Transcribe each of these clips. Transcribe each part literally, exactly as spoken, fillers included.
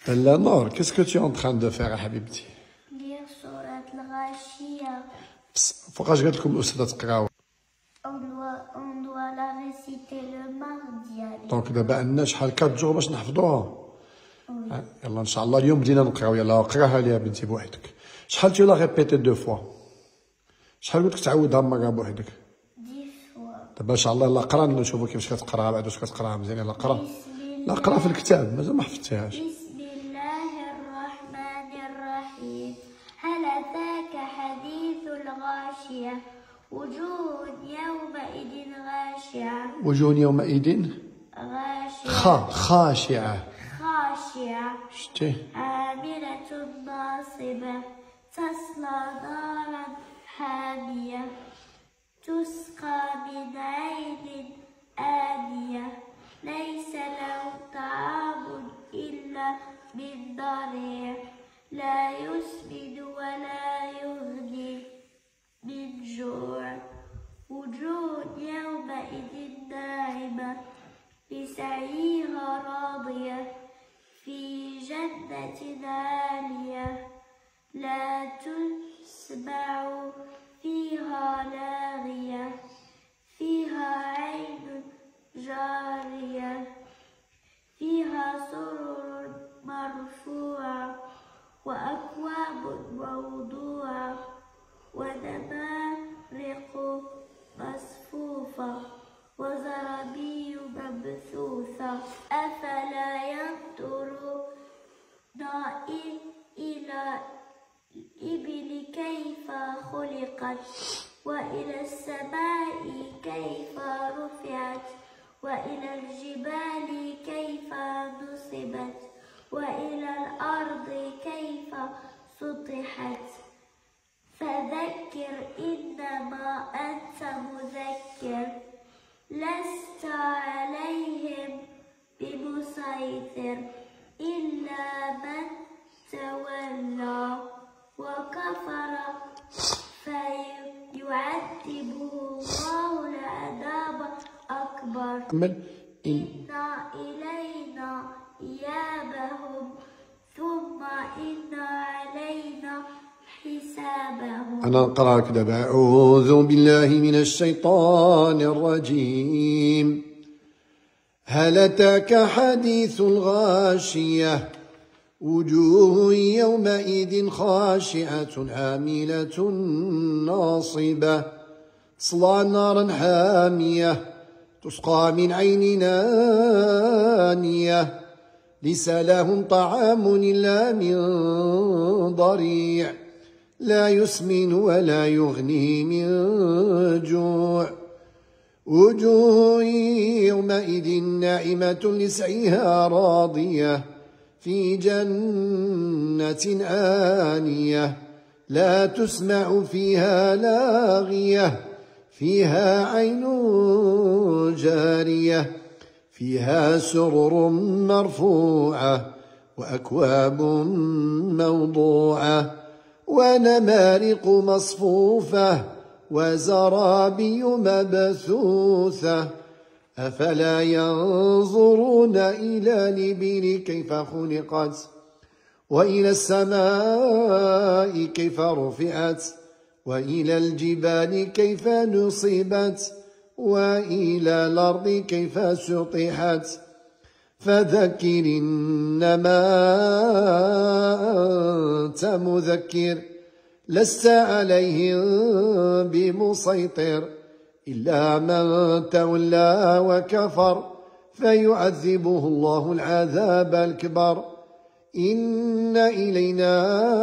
لا نور، qu'est-ce que tu es en train de faire حبيبتي؟ ندير سورة الغاشية. فوقاش قالت لكم الأستاذة تقراو؟ on doit la réciter le mardi. دونك دابا عندنا شحال أربعة جور باش نحفظوها. يلا إن شاء الله اليوم بدينا نقراو. يلا قراها ليا بنتي بوحدك. شحال tu l'as répété deux fois؟ شحال قلت لك تعودها مرة بوحدك؟ دابا ان شاء الله يلا قرا نشوفوا كيفاش كتقراها بعد، واش كتقراها مزيان. يلا قرا، لا قرا في الكتاب مازال ما حفظتيهاش. بسم الله الرحمن الرحيم. هل أتاك حديث الغاشية؟ وجوه يومئذ غاشعة. وجوه يومئذ غاشعة. خا خاشعة. خاشعة. شتي؟ عاملة ناصبة تصلى نارا حامية تسقى من عين آنية ليس لهم طعام إلا من ضريع لا يسمن ولا يغني من جوع. وجوه يومئذ ناعمة لسعيها راضية في جنة عالية لا تسمع فيها لاغية فيها عين جارية فيها سرر مرفوعة وأكواب موضوعة ونمارق مصفوفة وزرابي مبثوثة. أفلا ينظرون إلى الإبل كيف خلقت وإلى السماء كيف رفعت وإلى الجبال كيف نصبت وإلى الأرض كيف سطحت. فذكر إنما أنت مذكر لست عليهم بمسيطر إلا من تولى وكفر فيعذبه الله العذاب الأكبر. إن إلينا إيابهم ثم إن علينا حسابهم. أنا نقرأ كذا. أعوذ بالله من الشيطان الرجيم. هل أتاك حديث الغاشية؟ وجوه يومئذ خاشعة عاملة ناصبة تصلى نارا حامية تسقى من عين آنية ليس لهم طعام إلا من ضريع لا يسمن ولا يغني من جوع. وجوه يومئذ ناعمة لسعيها راضية في جنة آنية لا تسمع فيها لاغية فيها عين جارية فيها سرر مرفوعة وأكواب موضوعة ونمارق مصفوفة وزرابي مبثوثة. أفلا ينظرون إلى الإبل كيف خلقت وإلى السماء كيف رفعت وإلى الجبال كيف نصبت وإلى الأرض كيف سطحت. فذكر إنما أنت مذكر لست عليهم بمسيطر إلا من تولى وكفر فيعذبه الله العذاب الأكبر. إن إلينا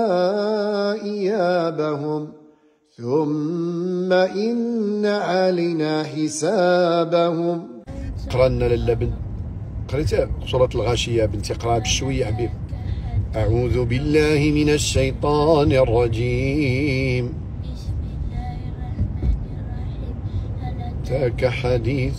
إيابهم ثم إن علينا حسابهم. قرأنا لالا بنت قريتها سورة الغاشية بنتي، قراها بشوية حبيب. أعوذ بالله من الشيطان الرجيم. أتاك حديث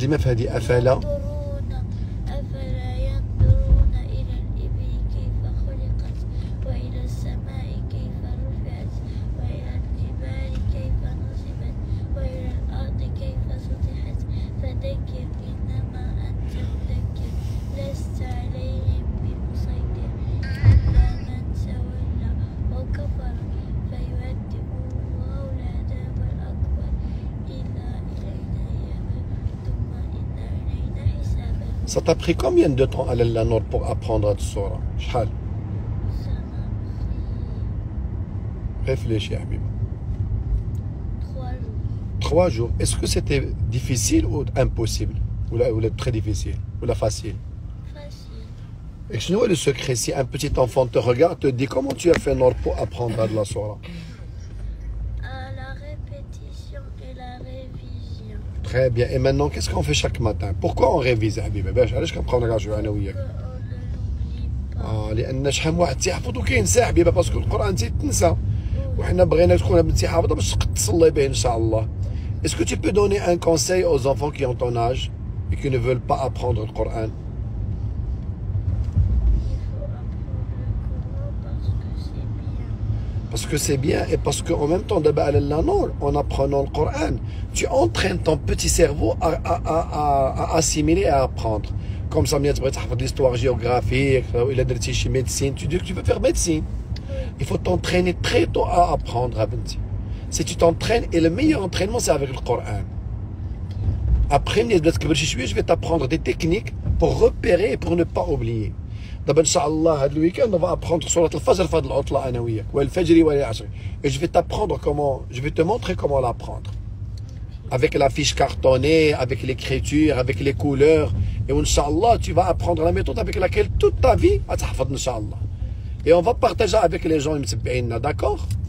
ترجمة في هذه أفلا ينظرون أفلا ينظرون إلى الإبل كيف خلقت وإلى السماء كيف رفعت وإلى الجبال كيف نصبت وإلى الأرض كيف سطحت فذكر إنما أنت مذكر لست عليهم بمسيطر إلا من تولى وكفر فيؤدبه الله العذاب الأكبر إلا إلينا إيابهم ثم إن إلينا حسابهم. Ça t'a pris combien de temps à la Nord pour apprendre cette sourate? شحال؟ Ça m'a pris Réfléchis, Habib. trois jours. Trois jours. Est-ce que c'était difficile ou impossible? Ou, la, ou la, très difficile? Ou la facile? Facile. Explique-nous le secret. Si un petit enfant te regarde, te dit comment tu as fait Nord pour apprendre de la sourate? À la répétition et la révision. Très bien. Et maintenant, qu'est-ce qu'on fait chaque matin? Pourquoi on révise, Habib? باش علاش كنبقاو نراجعوا انا وياك؟ On ne l'oublie pas. اه لان شحال من واحد تيحفظ وكينسى حبيبه باسكو القران تيتنسى وحنا بغينا تكون بنتي حافظه باش تقد تصلي به ان شاء الله. Est-ce que tu peux donner un conseil aux enfants qui ont ton âge et qui ne veulent pas apprendre le Coran? Il faut apprendre le Coran parce que c'est bien. Parce que c'est bien et parce qu'en même temps, d'abord, en apprenant le Coran, tu entraînes ton petit cerveau à, à, à, à, à assimiler et à apprendre. Comme ça, tu peux apprendre l'histoire géographique, il a dit médecine, tu dis que tu veux faire médecine. Il faut t'entraîner très tôt à apprendre, Abenti. Si tu t'entraînes, et le meilleur entraînement, c'est avec le Coran. Après, je vais t'apprendre des techniques pour repérer et pour ne pas oublier. D'abord, Inch'Allah, ce week-end, on va apprendre sur le Fajr, Fadl Utla, ana wiyak, ou le Fajri, ou le Asr. Et je vais t'apprendre comment, je vais te montrer comment l'apprendre. Avec la fiche cartonnée, avec l'écriture, avec les couleurs. Et Inch'Allah, tu vas apprendre la méthode avec laquelle toute ta vie va t'ahfad, Inch'Allah. Et on va partager avec les gens, d'accord?